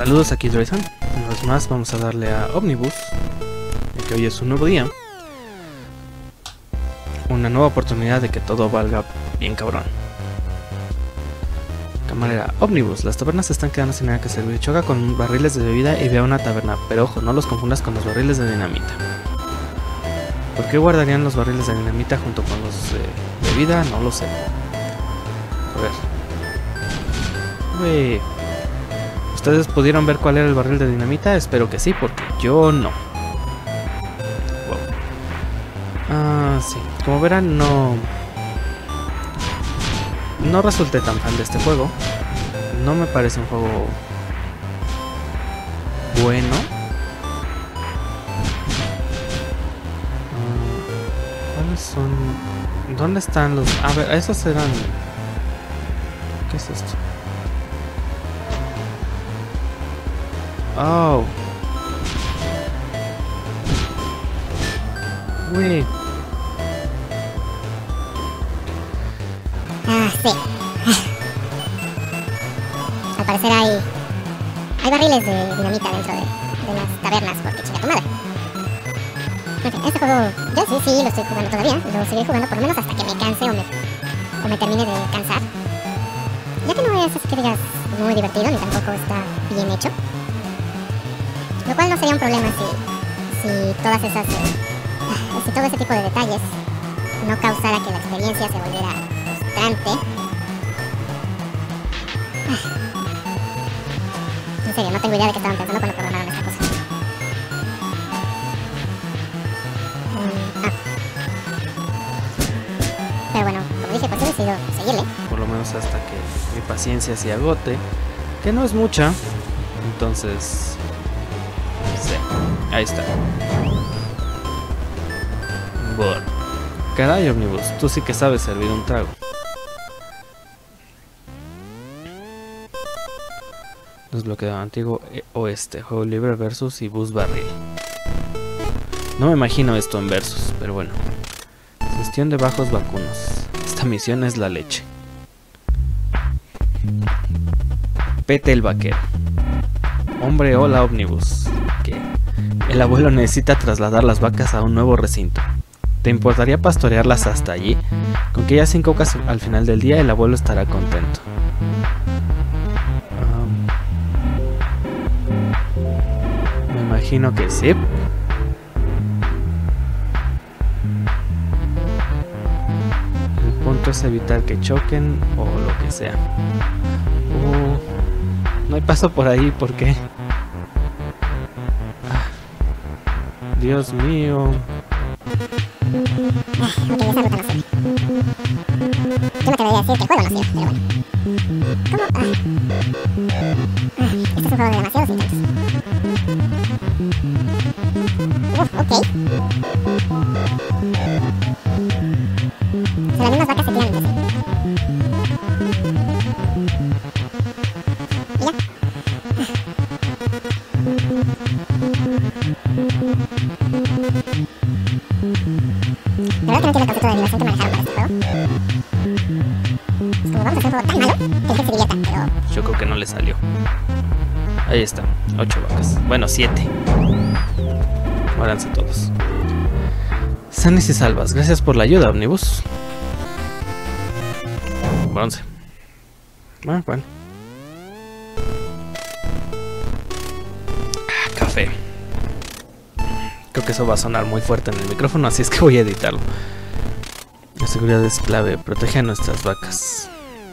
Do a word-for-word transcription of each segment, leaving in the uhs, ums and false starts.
Saludos, aquí Drayson. Una vez más vamos a darle a Omnibus, ya que hoy es un nuevo día. Una nueva oportunidad de que todo valga bien cabrón. Camarera, Omnibus, las tabernas se están quedando sin nada que servir. Choca con barriles de bebida y ve a una taberna, pero ojo, no los confundas con los barriles de dinamita. ¿Por qué guardarían los barriles de dinamita junto con los de bebida? No lo sé. A ver. Uy. ¿Ustedes pudieron ver cuál era el barril de dinamita? Espero que sí, porque yo no. Wow. Ah, sí. Como verán, no... No resulté tan fan de este juego. No me parece un juego bueno. Uh, ¿Cuáles son? ¿Dónde están los...? A ver, esos eran... ¿Qué es esto? Oh. Uy. Ah, sí. Al parecer hay... Hay barriles de dinamita dentro de, de las tabernas, porque chica tu madre. En fin, este juego... Yo sí, sí, lo estoy jugando todavía. Lo seguiré jugando por lo menos hasta que me canse o me, o me termine de cansar. Ya que no es así que digas muy divertido, ni tampoco está bien hecho. Lo cual no sería un problema si... Si todas esas... Eh, si todo ese tipo de detalles no causara que la experiencia se volviera... En serio, no tengo idea de qué estaban pensando cuando programaron esta cosa. Um, ah. Pero bueno, como dije, pues he decidido seguirle. Por lo menos hasta que mi paciencia se agote, que no es mucha. Entonces... Sí, ahí está. Bueno. Caray, Omnibus, tú sí que sabes servir un trago. Desbloqueado antiguo oeste, juego libre versus y bus barril. No me imagino esto en versus, pero bueno. Gestión de bajos vacunos. Esta misión es la leche. Pete el vaquero. Hombre, hola Omnibus. ¿Qué? El abuelo necesita trasladar las vacas a un nuevo recinto. ¿Te importaría pastorearlas hasta allí? Con que ya cinco vacas al final del día el abuelo estará contento. Imagino que sí. El punto es evitar que choquen o lo que sea. Uh, no hay paso por ahí, ¿por qué? Ah, Dios mío. Ah, ok, esa ruta no sirve. Yo me atrevería a decir que el juego no sirve, pero bueno. ¿Cómo? Ah. Ah, este es un juego de demasiados intentos. Uf, ok. O sea, las mismas vacas se tiran entre sí. Y ya. La verdad que no entiendo el concepto de animación que manejaron para este juego. Es como vamos a hacer un juego tan malo que el gente se divierta, pero... Yo creo que no le salió. Ahí está, ocho vacas. Bueno, siete. Muéranse todos. Sanes y salvas. Gracias por la ayuda, Omnibus. Bronce. Bueno, bueno. Ah, café. Creo que eso va a sonar muy fuerte en el micrófono, así es que voy a editarlo. La seguridad es clave. Protege a nuestras vacas.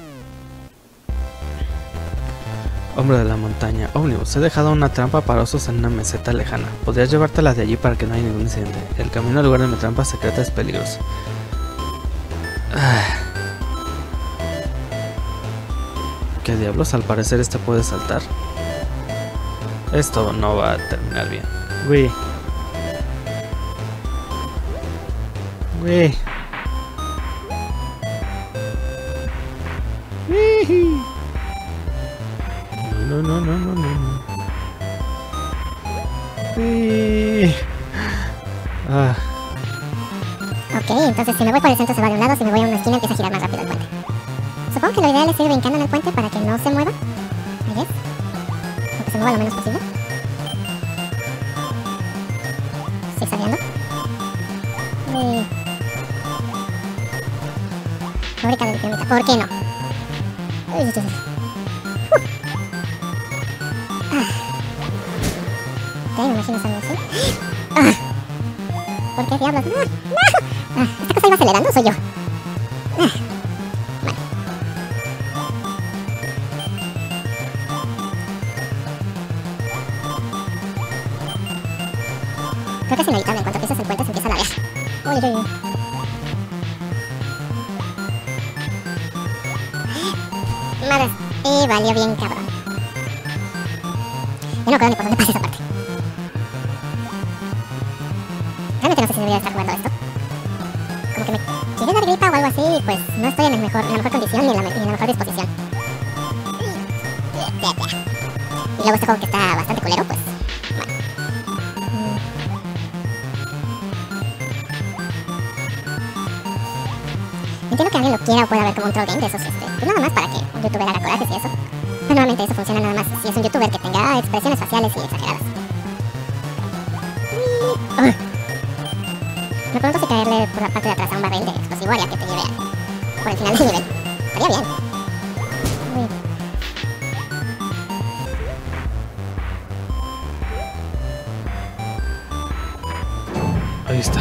Hombre de la montaña. Omnibus, he dejado una trampa para osos en una meseta lejana. ¿Podrías llevártela de allí para que no haya ningún incidente? El camino al lugar de mi trampa secreta es peligroso. Ah. ¿Qué diablos? Al parecer este puede saltar. Esto no va a terminar bien. Uy. Uy. No, no, no, no, no. Sí. Ah. Ok, entonces si me voy por el centro se va de un lado, si me voy a una esquina empieza a girar más rápido el puente. Supongo que lo ideal es ir brincando en el puente para que no se mueva. ¿Ves? Porque se mueva lo menos posible. Sí, saliendo. Uy. Fábrica de dinamita. ¿Por qué no? Uy, uy, uy. Uh. Ah. Ok, me imagino algo así. Ah. ¿Por qué diablos? ¡No! ¡No! Ah, ¿esta cosa iba acelerando o soy yo? Ah. Bueno. Creo que es inevitable. En cuanto pisas el puente se empieza a ladear. Uy, uy, uy. Madre. Y valió bien cabrón. Yo no creo ni por dónde pasa esa parte. Realmente no sé si debería estar jugando esto. Como que me quiere dar gripa o algo así, pues no estoy en, el mejor, en la mejor condición ni en la, ni en la mejor disposición. Y luego este juego que está bastante culero, pues... Bueno. Mm. Entiendo que alguien lo quiera o pueda ver como un troll game de esos, este, pues nada más para que un youtuber haga corajes y eso. Pero normalmente eso funciona nada más si es un youtuber que tenga expresiones faciales y exageradas. Uh. Me pregunto si caerle por la parte de atrás a un barril de explosivo haría que te lleve por el final del nivel. Estaría bien. Uy. Ahí está.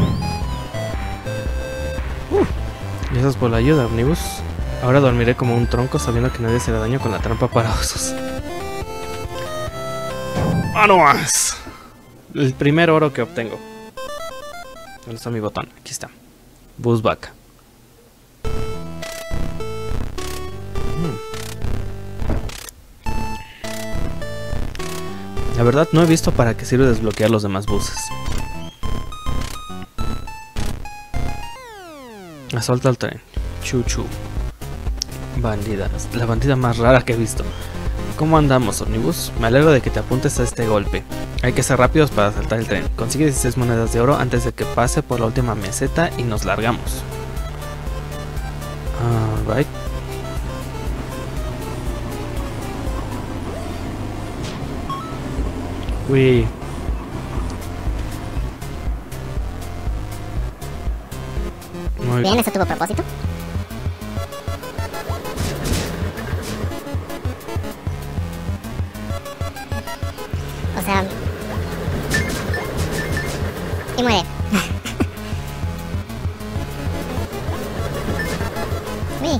Uh, gracias por la ayuda, Omnibus. Ahora dormiré como un tronco sabiendo que nadie se hará daño con la trampa para osos. ¡Ah, no más! El primer oro que obtengo. ¿Dónde está mi botón? Aquí está. Bus vaca. La verdad no he visto para qué sirve desbloquear los demás buses. Asalta al tren. Chuchu. Bandida. La bandida más rara que he visto. ¿Cómo andamos, Omnibus? Me alegro de que te apuntes a este golpe. Hay que ser rápidos para asaltar el tren. Consigue dieciséis monedas de oro antes de que pase por la última meseta y nos largamos. Alright. Uy. Muy Bien, eso tuvo propósito. O sea... Y muere. Uy.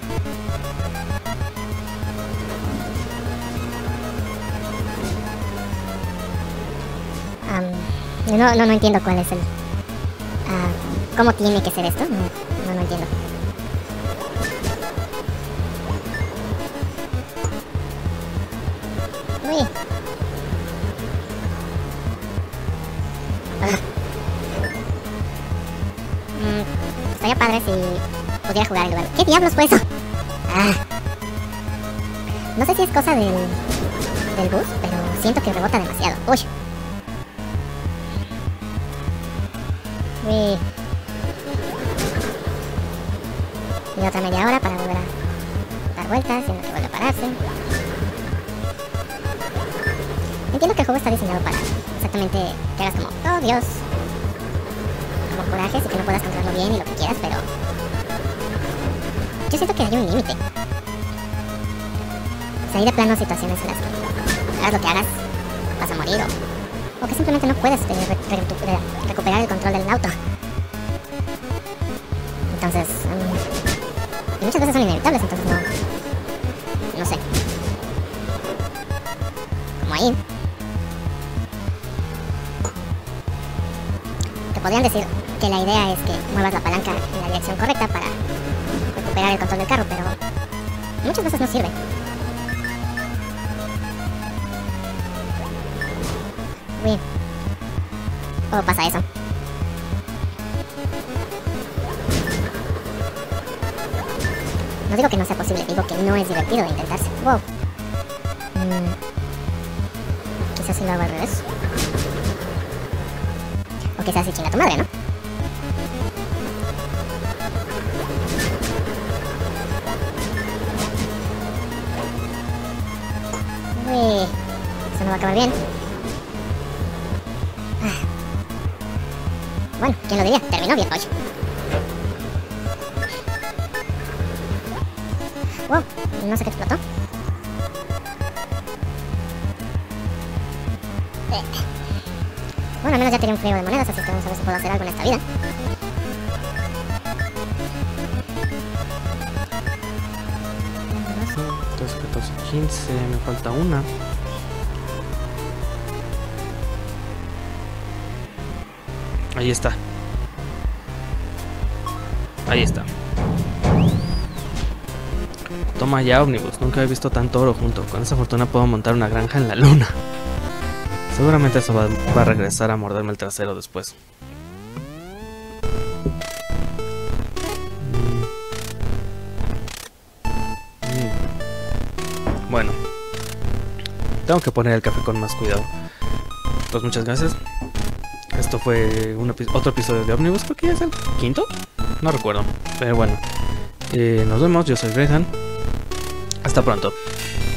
Um, no, no, no entiendo cuál es el... Uh, ¿Cómo tiene que ser esto? No, no, no entiendo. Uy. Ah. Mm, estaría padre si pudiera jugar el lugar. ¿Qué diablos fue eso? Ah. No sé si es cosa del, del bus, pero siento que rebota demasiado. Uy. Uy. Y otra media hora para volver a dar vueltas en lo que vuelve a pararse. Entiendo que el juego está diseñado para exactamente que hagas como, oh Dios, como corajes y que no puedas controlarlo bien y lo que quieras, pero yo siento que hay un límite. O sea, hay de plano situaciones en las que hagas lo que hagas, vas a morir o, o que simplemente no puedes re re re recuperar el control del auto. Entonces, um, y muchas veces son inevitables, entonces no, no sé. Como ahí. Te podrían decir que la idea es que muevas la palanca en la dirección correcta para recuperar el control del carro, pero muchas veces no sirve. Uy. ¿Cómo pasa eso? No digo que no sea posible, digo que no es divertido de intentarse. Wow. Mm. Quizás si lo hago al revés. O quizás si chinga tu madre, ¿no? Uy. va a acabar bien. Ah. Bueno, ¿quién lo diría? Terminó bien hoy. Wow, no sé qué explotó. Eh. Bueno, al menos ya tenía un friego de monedas, así que vamos a ver si puedo hacer algo en esta vida. doce, catorce, quince, me falta una. Ahí está. Ahí está. Toma ya, Omnibus. Nunca he visto tanto oro junto. Con esa fortuna puedo montar una granja en la luna. Seguramente eso va, va a regresar a morderme el trasero después. Mm. Mm. Bueno. Tengo que poner el café con más cuidado. Pues muchas gracias. Esto fue un epi otro episodio de Omnibus. Creo que ya es el quinto. No recuerdo. Pero bueno. Eh, nos vemos. Yo soy Greyhan. Hasta pronto.